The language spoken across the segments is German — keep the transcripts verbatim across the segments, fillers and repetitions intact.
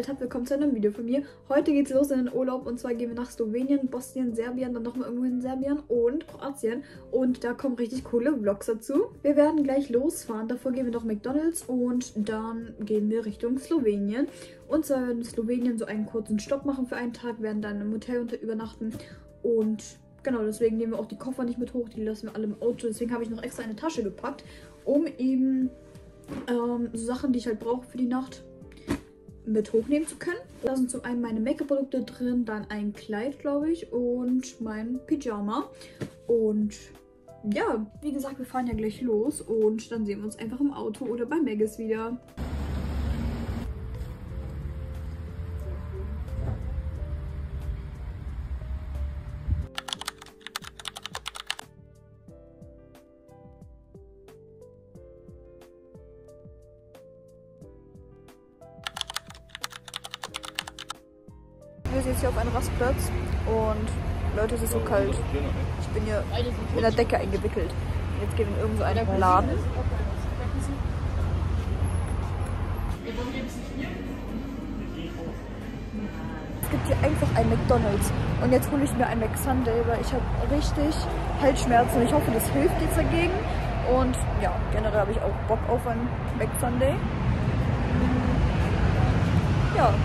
eingeschaltet habt, willkommen zu einem Video von mir. Heute geht's los in den Urlaub und zwar gehen wir nach Slowenien, Bosnien, Serbien, dann nochmal irgendwo in Serbien und Kroatien. Und da kommen richtig coole Vlogs dazu. Wir werden gleich losfahren, davor gehen wir noch McDonald's und dann gehen wir Richtung Slowenien. Und zwar werden wir in Slowenien so einen kurzen Stopp machen für einen Tag, werden dann im Hotel übernachten und genau, deswegen nehmen wir auch die Koffer nicht mit hoch, die lassen wir alle im Auto. Deswegen habe ich noch extra eine Tasche gepackt, um eben ähm, so Sachen, die ich halt brauche für die Nacht, mit hochnehmen zu können. Da sind zum einen meine Make-up-Produkte drin, dann ein Kleid, glaube ich, und mein Pyjama. Und ja, wie gesagt, wir fahren ja gleich los und dann sehen wir uns einfach im Auto oder bei Maggis wieder. Wir sind jetzt hier auf einem Rastplatz und Leute, es ist so kalt. Ich bin hier in der Decke eingewickelt. Jetzt gehen wir in irgendeinen Laden. Es gibt hier einfach ein McDonald's und jetzt hole ich mir ein McSunday, weil ich habe richtig Halsschmerzen. Ich hoffe, das hilft jetzt dagegen. Und ja, generell habe ich auch Bock auf ein McSunday. Ja.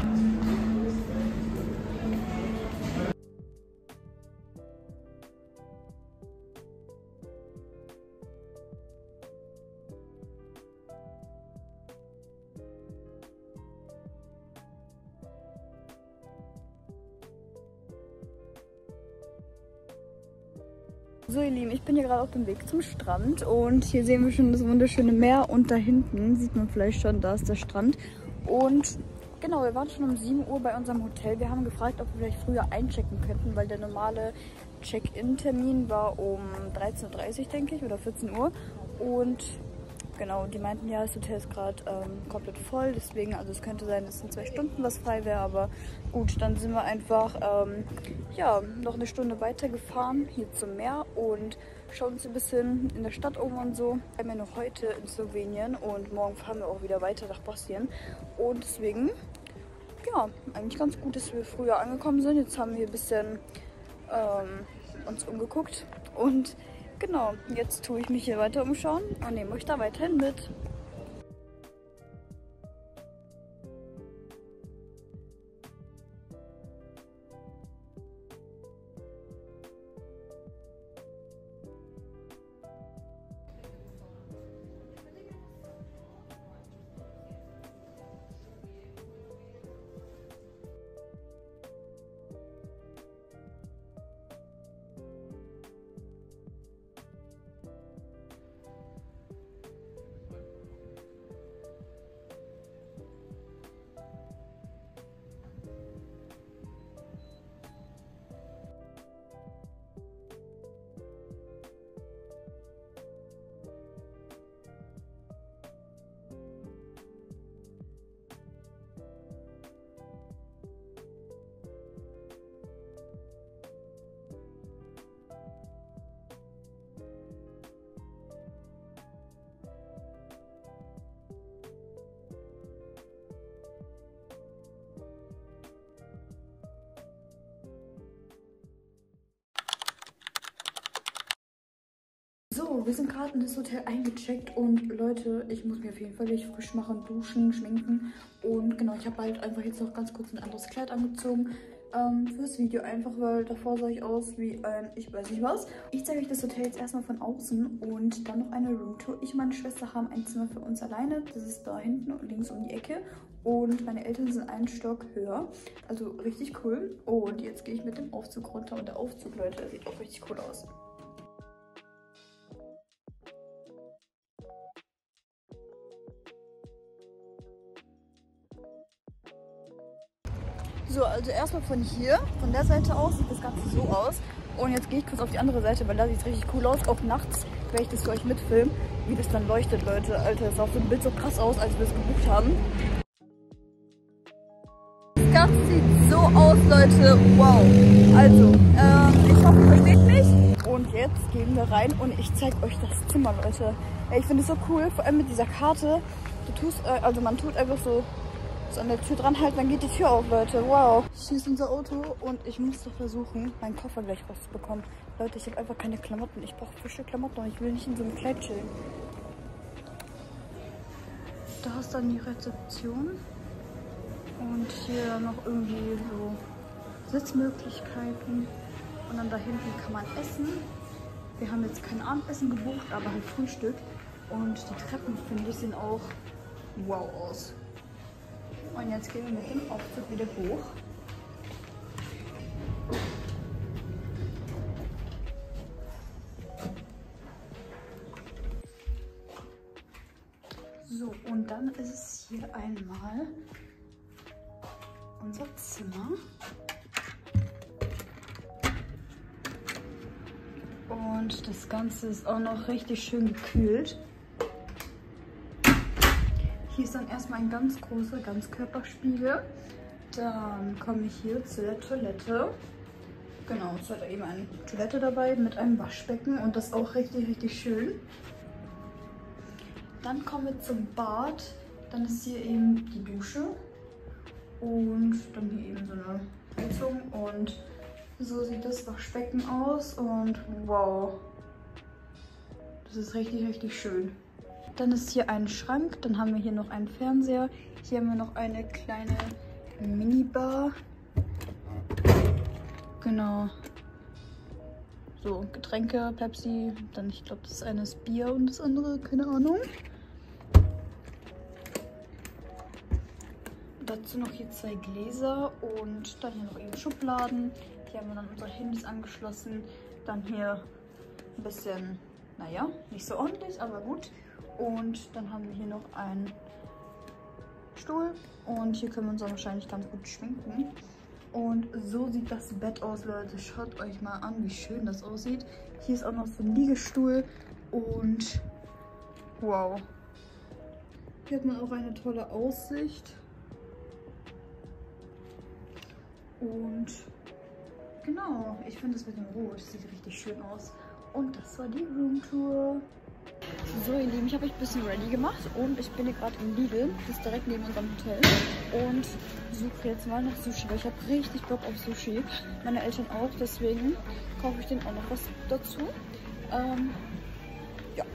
So ihr Lieben, ich bin hier gerade auf dem Weg zum Strand und hier sehen wir schon das wunderschöne Meer und da hinten sieht man vielleicht schon, da ist der Strand. Und genau, wir waren schon um sieben Uhr bei unserem Hotel. Wir haben gefragt, ob wir vielleicht früher einchecken könnten, weil der normale Check-in-Termin war um dreizehn Uhr dreißig, denke ich, oder vierzehn Uhr. Und genau, die meinten ja, das Hotel ist gerade ähm, komplett voll, deswegen, also es könnte sein, dass in zwei Stunden was frei wäre, aber gut, dann sind wir einfach, ähm, ja, noch eine Stunde weiter gefahren, hier zum Meer und schauen uns ein bisschen in der Stadt um und so. Wir haben ja noch heute in Slowenien und morgen fahren wir auch wieder weiter nach Bosnien und deswegen, ja, eigentlich ganz gut, dass wir früher angekommen sind. Jetzt haben wir ein bisschen ähm, uns umgeguckt und genau, jetzt tue ich mich hier weiter umschauen und nehme euch da weiterhin mit. So, wir sind gerade in das Hotel eingecheckt und Leute, ich muss mir auf jeden Fall gleich frisch machen, duschen, schminken und genau, ich habe halt einfach jetzt noch ganz kurz ein anderes Kleid angezogen ähm, fürs Video, einfach weil davor sah ich aus wie ein, ich weiß nicht was. Ich zeige euch das Hotel jetzt erstmal von außen und dann noch eine Roomtour. Ich und meine Schwester haben ein Zimmer für uns alleine, das ist da hinten und links um die Ecke und meine Eltern sind einen Stock höher, also richtig cool. Und jetzt gehe ich mit dem Aufzug runter und der Aufzug, Leute, der sieht auch richtig cool aus. So, also erstmal von hier, von der Seite aus sieht das Ganze so aus. Und jetzt gehe ich kurz auf die andere Seite, weil da sieht es richtig cool aus. Auch nachts werde ich das für euch mitfilmen, wie das dann leuchtet, Leute. Alter, das sah auf dem Bild so krass aus, als wir es gebucht haben. Das Ganze sieht so aus, Leute. Wow. Also, ähm, ich hoffe, ihr versteht mich. Und jetzt gehen wir rein und ich zeige euch das Zimmer, Leute. Ey, ich finde es so cool, vor allem mit dieser Karte. Du tust, äh, also man tut einfach so kurz an der Tür dran halten, dann geht die Tür auf, Leute. Wow. Hier ist unser Auto und ich muss doch versuchen, meinen Koffer gleich rauszubekommen. Leute, ich habe einfach keine Klamotten. Ich brauche frische Klamotten und ich will nicht in so einem Kleid chillen. Da ist dann die Rezeption. Und hier noch irgendwie so Sitzmöglichkeiten. Und dann da hinten kann man essen. Wir haben jetzt kein Abendessen gebucht, aber halt Frühstück. Und die Treppen, finde ich, sehen auch wow aus. Und jetzt gehen wir mit dem Aufzug wieder hoch. So, und dann ist es hier einmal unser Zimmer. Und das Ganze ist auch noch richtig schön gekühlt. Hier ist dann erstmal ein ganz großer Ganzkörperspiegel. Dann komme ich hier zu der Toilette. Genau, es hat eben eine Toilette dabei mit einem Waschbecken und das ist auch richtig, richtig schön. Dann kommen wir zum Bad. Dann ist hier eben die Dusche und dann hier eben so eine Heizung und so sieht das Waschbecken aus und wow, das ist richtig, richtig schön. Dann ist hier ein Schrank, dann haben wir hier noch einen Fernseher. Hier haben wir noch eine kleine Minibar. Genau. So, Getränke, Pepsi, dann ich glaube das eine ist Bier und das andere, keine Ahnung. Dazu noch hier zwei Gläser und dann hier noch eben Schubladen. Hier haben wir dann unsere Handys angeschlossen. Dann hier ein bisschen, naja, nicht so ordentlich, aber gut. Und dann haben wir hier noch einen Stuhl und hier können wir uns auch wahrscheinlich ganz gut schminken. Und so sieht das Bett aus, Leute. Schaut euch mal an, wie schön das aussieht. Hier ist auch noch so ein Liegestuhl und wow. Hier hat man auch eine tolle Aussicht. Und genau, ich finde das mit dem Rot sieht richtig schön aus. Und das war die Roomtour. So ihr Lieben, ich habe euch ein bisschen ready gemacht und ich bin hier gerade im Lidl, das ist direkt neben unserem Hotel und suche jetzt mal nach Sushi, weil ich habe richtig Bock auf Sushi. Meine Eltern auch, deswegen kaufe ich denen auch noch was dazu. Ähm, ja.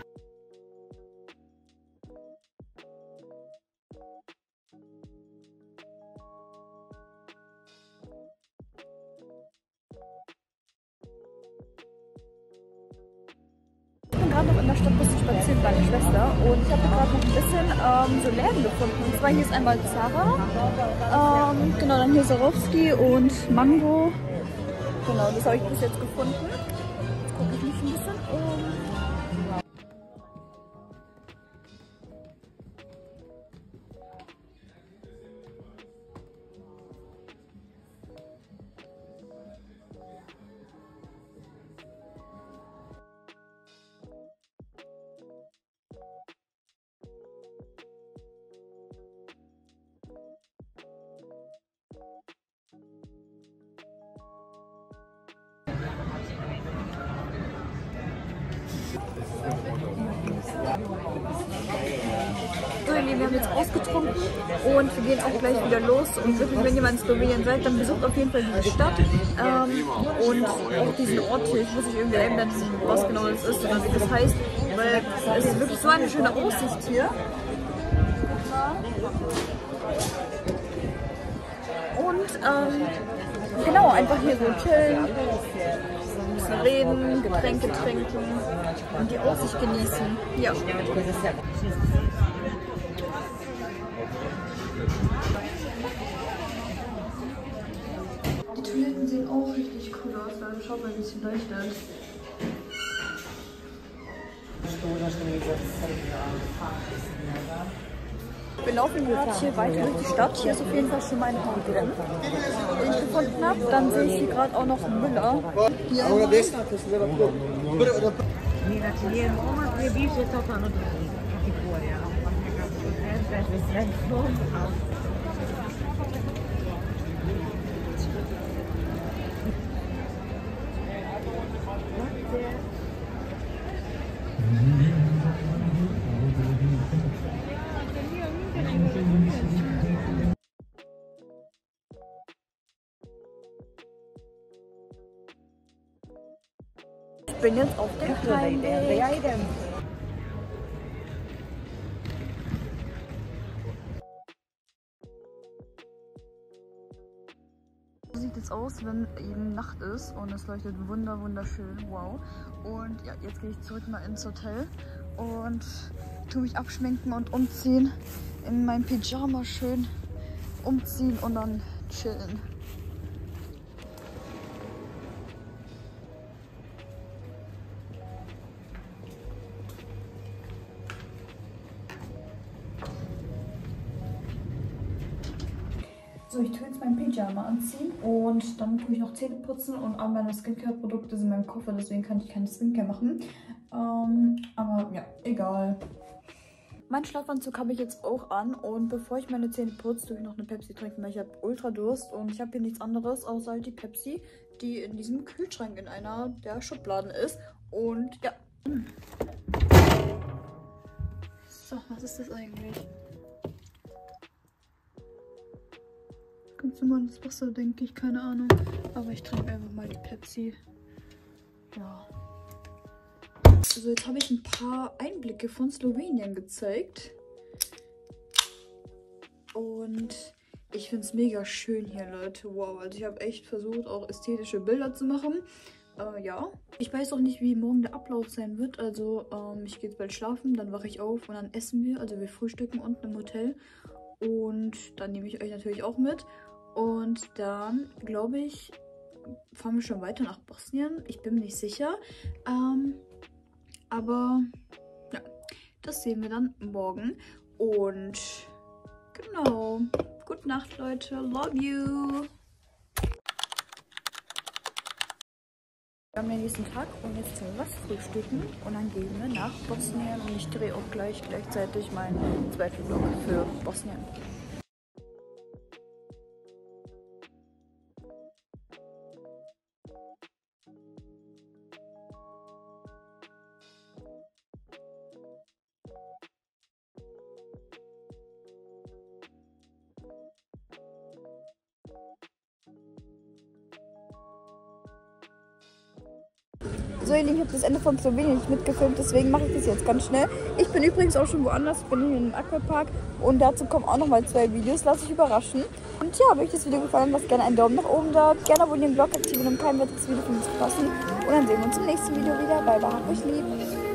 Gerade noch in der Stadt ein bisschen spazieren bei meiner Schwester und ich habe gerade noch ein bisschen ähm, so Läden gefunden. Und zwar hier ist einmal Zara, ähm, genau, dann hier Swarovski und Mango. Genau, das habe ich bis jetzt gefunden. Jetzt gucke ich mich ein bisschen um. So, ihr Lieben, wir haben jetzt ausgetrunken und wir gehen auch gleich wieder los. Und wirklich, wenn ihr mal in Slowenien seid, dann besucht auf jeden Fall diese Stadt ähm, und auch diesen Ort hier. Ich muss nicht irgendwie ändern, was genau das ist oder wie das heißt, weil es ist wirklich so eine schöne Aussicht hier. Und ähm, genau, einfach hier so chillen, ein bisschen reden, Getränke trinken und die Aussicht genießen. Ja. Die Toiletten sehen auch richtig cool aus, also schaut mal, wie es hier leuchtet. Wir laufen gerade hier weiter durch die Stadt. Hier ist auf jeden Fall schon mein Haus drin, den ich gefunden habe. Dann sehe ich hier gerade auch noch einen Müller. Hier. bin jetzt auf dem Heimweg. So sieht es aus, wenn eben Nacht ist und es leuchtet wunder wunderschön, wow. Und ja, jetzt gehe ich zurück mal ins Hotel und tue mich abschminken und umziehen, in mein Pyjama schön umziehen und dann chillen. So, ich tue jetzt mein Pyjama anziehen und dann tue ich noch Zähne putzen und all meine Skincare-Produkte sind in meinem Koffer, deswegen kann ich keine Skincare machen. Ähm, aber ja, egal. Mein Schlafanzug habe ich jetzt auch an und bevor ich meine Zähne putze, tue ich noch eine Pepsi trinken, weil ich habe ultra Durst und ich habe hier nichts anderes außer halt die Pepsi, die in diesem Kühlschrank in einer der Schubladen ist. Und ja. So, was ist das eigentlich? Ganz normales Wasser, denke ich, keine Ahnung. Aber ich trinke einfach mal die Pepsi. Ja. Also jetzt habe ich ein paar Einblicke von Slowenien gezeigt. Und ich finde es mega schön hier, Leute. Wow, also ich habe echt versucht, auch ästhetische Bilder zu machen. Äh, ja. Ich weiß auch nicht, wie morgen der Ablauf sein wird. Also ähm, ich gehe jetzt bald schlafen, dann wache ich auf und dann essen wir. Also wir frühstücken unten im Hotel. Und dann nehme ich euch natürlich auch mit. Und dann, glaube ich, fahren wir schon weiter nach Bosnien. Ich bin mir nicht sicher. Ähm... Aber ja, das sehen wir dann morgen. Und genau. Gute Nacht, Leute. Love you. Wir haben den nächsten Tag und jetzt können wir was frühstücken. Und dann gehen wir nach Bosnien. Und ich drehe auch gleich gleichzeitig meinen zweiten Vlog für Bosnien. So ihr Lieben, ich habe das Ende von Slowenien nicht mitgefilmt, deswegen mache ich das jetzt ganz schnell. Ich bin übrigens auch schon woanders, ich bin hier im Aquapark und dazu kommen auch nochmal zwei Videos, lasst euch überraschen. Und ja, wenn euch das Video gefallen hat, lasst gerne einen Daumen nach oben da, gerne abonnieren, den Blog aktivieren, um kein weiteres Video von uns zu verpassen. Und dann sehen wir uns im nächsten Video wieder. Bye, bye, habt euch lieb.